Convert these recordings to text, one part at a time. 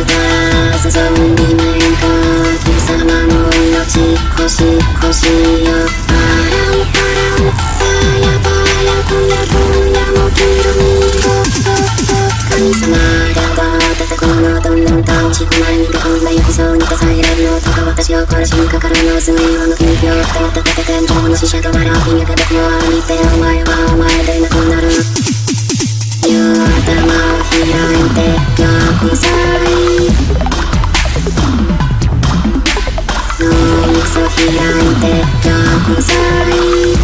スターズゾンビメーカー貴様の命欲しい欲しいよパランパランパヤパヤ今夜もキルミー神様が叩くものどんどんと落ち込まれにこんな行くそうにたさえられる男が私を殺しにかかるの水曜の緊急を立てて天井の死者と笑う君が僕を見てお前はお前でなくなる頭を開いて玉砕脳みそ開いて玉砕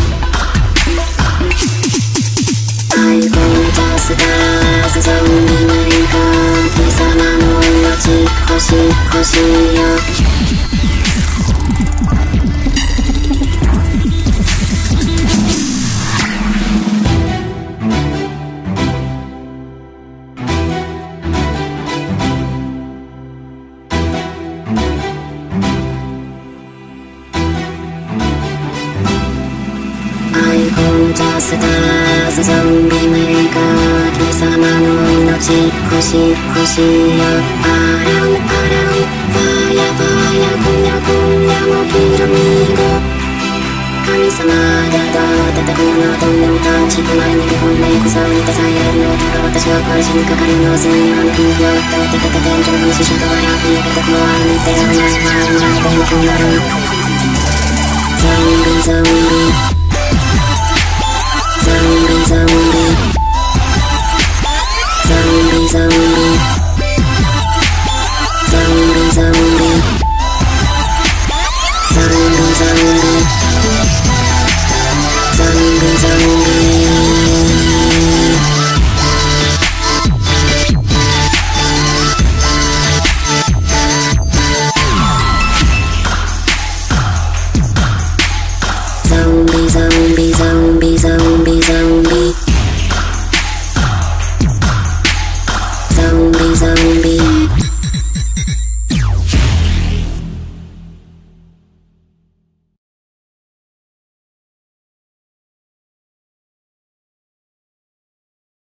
iPhone ジャスターズゾンビメーカー貴様の命欲しい欲しいよジャスターズゾンビメーカー貴様の命欲しい欲しいよパランパランパヤパヤ今夜もキルミーゴ神様がどう叩くのどんどんと落ち込まれに本音こそにたさえるのだが私を殺しにかかるの水曜の緊急を立てて天井の死者と笑う君が僕を見てお前はお前でなくなるゾンビゾンビゾンビゾンビゾンビゾンビゾンビゾンビゾンビゾンビゾンビゾンビゾンビゾンビゾンビゾンビゾンビ